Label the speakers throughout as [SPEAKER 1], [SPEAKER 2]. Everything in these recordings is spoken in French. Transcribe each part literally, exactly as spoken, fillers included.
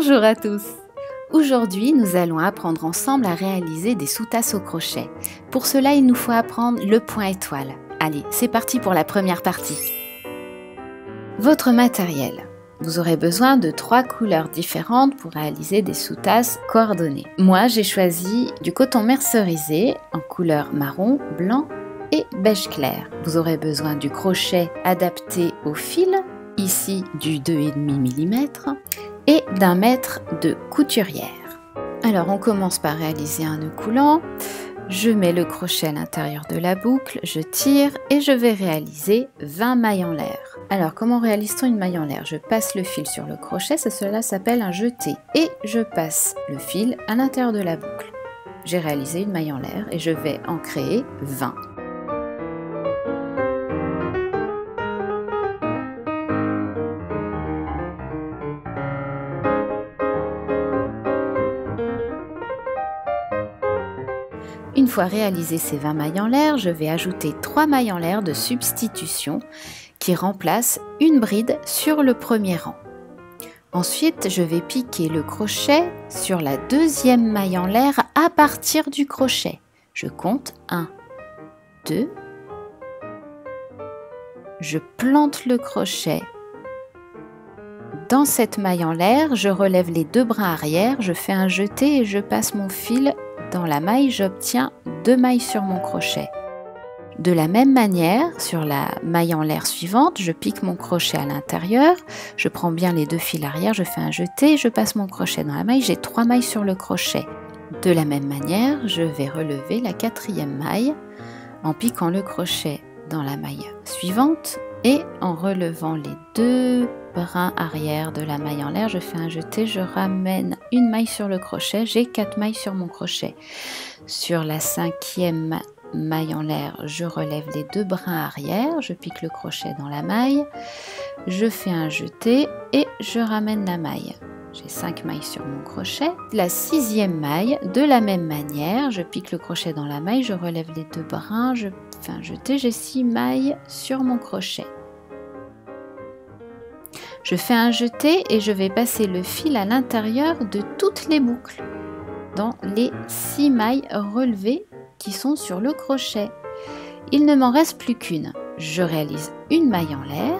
[SPEAKER 1] Bonjour à tous! Aujourd'hui, nous allons apprendre ensemble à réaliser des sous-tasses au crochet. Pour cela, il nous faut apprendre le point étoile. Allez, c'est parti pour la première partie. Votre matériel. Vous aurez besoin de trois couleurs différentes pour réaliser des sous-tasses coordonnées. Moi, j'ai choisi du coton mercerisé en couleur marron, blanc et beige clair. Vous aurez besoin du crochet adapté au fil, ici du deux virgule cinq millimètres, et d'un mètre de couturière. Alors on commence par réaliser un nœud coulant. Je mets le crochet à l'intérieur de la boucle, je tire et je vais réaliser vingt mailles en l'air. Alors comment réalise-t-on une maille en l'air? Je passe le fil sur le crochet, ça, cela s'appelle un jeté, et je passe le fil à l'intérieur de la boucle. J'ai réalisé une maille en l'air et je vais en créer vingt. Une fois réalisé ces vingt mailles en l'air, je vais ajouter trois mailles en l'air de substitution qui remplacent une bride sur le premier rang. Ensuite, je vais piquer le crochet sur la deuxième maille en l'air à partir du crochet. Je compte un, deux. Je plante le crochet dans cette maille en l'air, je relève les deux brins arrière, je fais un jeté et je passe mon fil dans la maille, j'obtiens deux mailles sur mon crochet. De la même manière, sur la maille en l'air suivante, je pique mon crochet à l'intérieur, je prends bien les deux fils arrière, je fais un jeté, je passe mon crochet dans la maille, j'ai trois mailles sur le crochet. De la même manière, je vais relever la quatrième maille en piquant le crochet dans la maille suivante et en relevant les deux brins arrière de la maille en l'air, je fais un jeté, je ramène une maille sur le crochet, j'ai quatre mailles sur mon crochet. Sur la cinquième maille en l'air, je relève les deux brins arrière, je pique le crochet dans la maille, je fais un jeté et je ramène la maille. J'ai cinq mailles sur mon crochet. La sixième maille, de la même manière, je pique le crochet dans la maille, je relève les deux brins, je fais un jeté, j'ai six mailles sur mon crochet. Je fais un jeté et je vais passer le fil à l'intérieur de toutes les boucles, dans les six mailles relevées qui sont sur le crochet. Il ne m'en reste plus qu'une. Je réalise une maille en l'air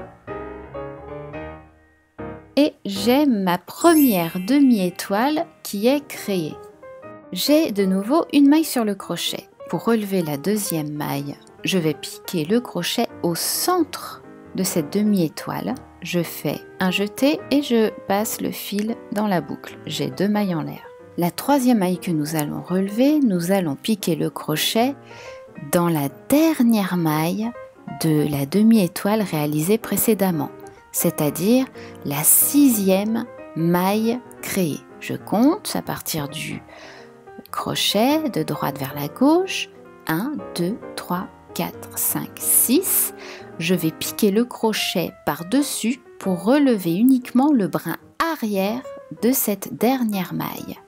[SPEAKER 1] et j'ai ma première demi-étoile qui est créée. J'ai de nouveau une maille sur le crochet. Pour relever la deuxième maille, je vais piquer le crochet au centre de cette demi-étoile. Je fais un jeté et je passe le fil dans la boucle. J'ai deux mailles en l'air. La troisième maille que nous allons relever, nous allons piquer le crochet dans la dernière maille de la demi-étoile réalisée précédemment, c'est-à-dire la sixième maille créée. Je compte à partir du crochet de droite vers la gauche. un, deux, trois, quatre, cinq, six. Je vais piquer le crochet par-dessus pour relever uniquement le brin arrière de cette dernière maille.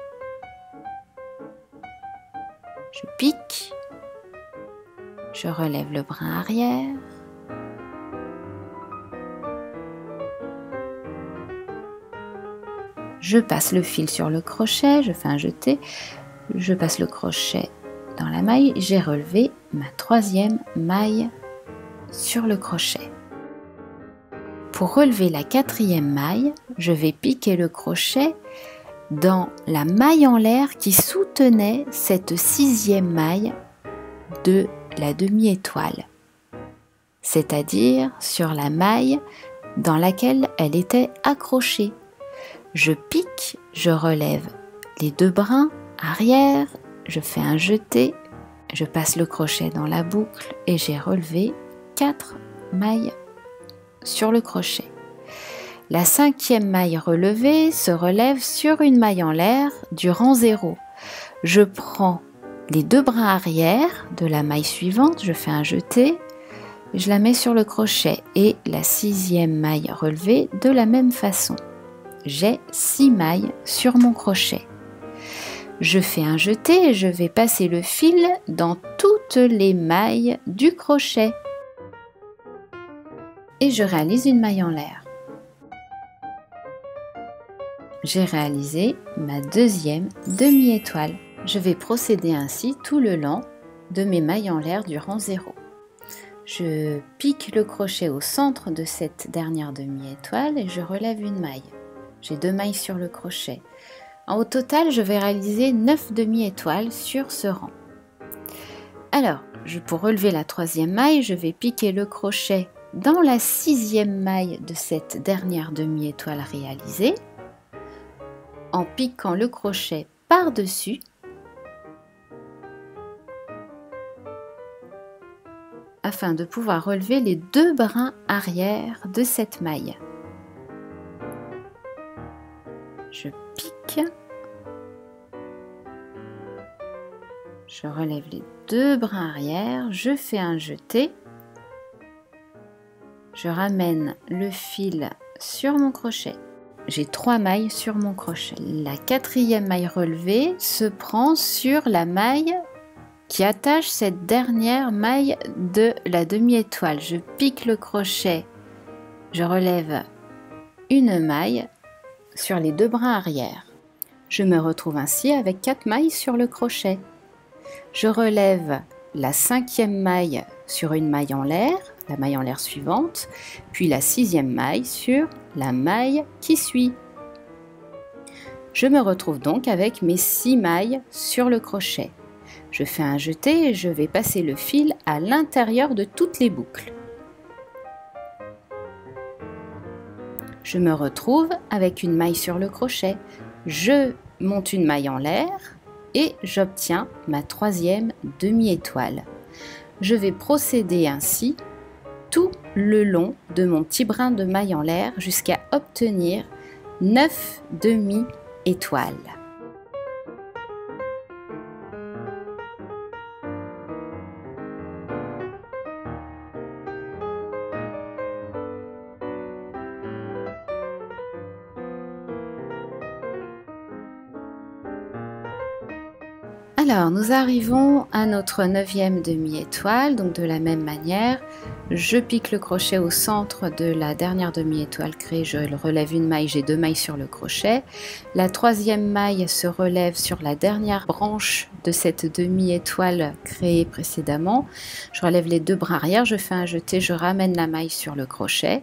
[SPEAKER 1] Je pique, je relève le brin arrière, je passe le fil sur le crochet, je fais un jeté, je passe le crochet dans la maille, j'ai relevé ma troisième maille sur le crochet. Pour relever la quatrième maille, je vais piquer le crochet dans la maille en l'air qui soutenait cette sixième maille de la demi-étoile, c'est-à-dire sur la maille dans laquelle elle était accrochée. Je pique, je relève les deux brins arrière, je fais un jeté, je passe le crochet dans la boucle et j'ai relevé quatre mailles sur le crochet. La cinquième maille relevée se relève sur une maille en l'air du rang zéro. Je prends les deux brins arrière de la maille suivante, je fais un jeté, je la mets sur le crochet et la sixième maille relevée de la même façon. J'ai six mailles sur mon crochet. Je fais un jeté et je vais passer le fil dans toutes les mailles du crochet. Et je réalise une maille en l'air. j'ai réalisé ma deuxième demi-étoile. Je vais procéder ainsi tout le long de mes mailles en l'air du rang zéro. Je pique le crochet au centre de cette dernière demi-étoile et je relève une maille. J'ai deux mailles sur le crochet. Au total, je vais réaliser neuf demi-étoiles sur ce rang. Alors, je, pour relever la troisième maille, je vais piquer le crochet dans la sixième maille de cette dernière demi-étoile réalisée, en piquant le crochet par-dessus, afin de pouvoir relever les deux brins arrière de cette maille. Je pique, je relève les deux brins arrière, je fais un jeté, je ramène le fil sur mon crochet. J'ai trois mailles sur mon crochet. La quatrième maille relevée se prend sur la maille qui attache cette dernière maille de la demi-étoile. Je pique le crochet, je relève une maille sur les deux brins arrière. Je me retrouve ainsi avec quatre mailles sur le crochet. Je relève la cinquième maille sur une maille en l'air, la maille en l'air suivante, puis la sixième maille sur la maille qui suit. Je me retrouve donc avec mes six mailles sur le crochet. Je fais un jeté et je vais passer le fil à l'intérieur de toutes les boucles. Je me retrouve avec une maille sur le crochet. Je monte une maille en l'air et j'obtiens ma troisième demi-étoile. Je vais procéder ainsi tout le long de mon petit brin de maille en l'air jusqu'à obtenir neuf demi-étoiles. Alors, nous arrivons à notre neuvième demi-étoile, donc de la même manière, je pique le crochet au centre de la dernière demi-étoile créée, je relève une maille, j'ai deux mailles sur le crochet. La troisième maille se relève sur la dernière branche de cette demi-étoile créée précédemment. Je relève les deux brins arrière, je fais un jeté, je ramène la maille sur le crochet.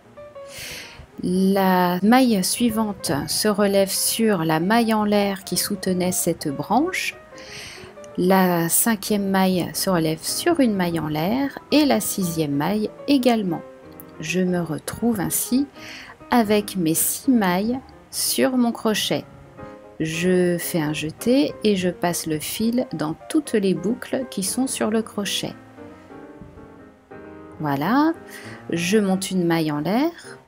[SPEAKER 1] La maille suivante se relève sur la maille en l'air qui soutenait cette branche. La cinquième maille se relève sur une maille en l'air et la sixième maille également. Je me retrouve ainsi avec mes six mailles sur mon crochet. Je fais un jeté et je passe le fil dans toutes les boucles qui sont sur le crochet. Voilà, je monte une maille en l'air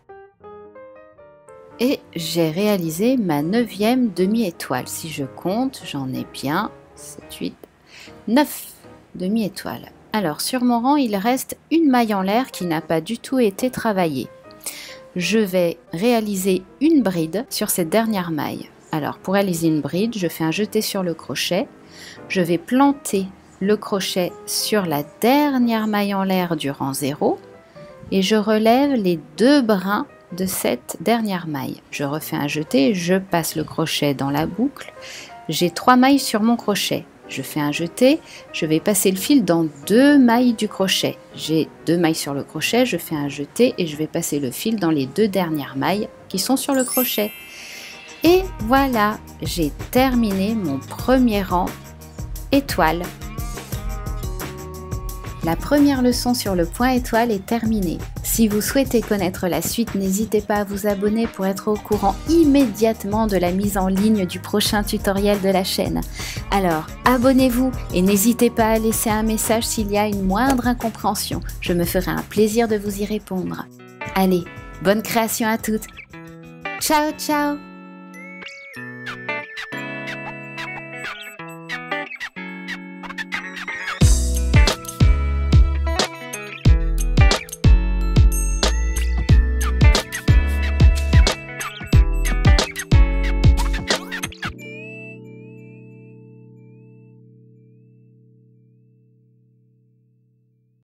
[SPEAKER 1] et j'ai réalisé ma neuvième demi-étoile. Si je compte, j'en ai bien sept, huit, neuf demi-étoiles. Alors sur mon rang, il reste une maille en l'air qui n'a pas du tout été travaillée. Je vais réaliser une bride sur cette dernière maille. Alors pour réaliser une bride, je fais un jeté sur le crochet. Je vais planter le crochet sur la dernière maille en l'air du rang zéro et je relève les deux brins de cette dernière maille. Je refais un jeté, je passe le crochet dans la boucle. J'ai trois mailles sur mon crochet. Je fais un jeté, je vais passer le fil dans deux mailles du crochet. J'ai deux mailles sur le crochet, je fais un jeté et je vais passer le fil dans les deux dernières mailles qui sont sur le crochet. Et voilà, j'ai terminé mon premier rang étoile. La première leçon sur le point étoile est terminée. Si vous souhaitez connaître la suite, n'hésitez pas à vous abonner pour être au courant immédiatement de la mise en ligne du prochain tutoriel de la chaîne. Alors, abonnez-vous et n'hésitez pas à laisser un message s'il y a une moindre incompréhension. Je me ferai un plaisir de vous y répondre. Allez, bonne création à toutes. Ciao, ciao!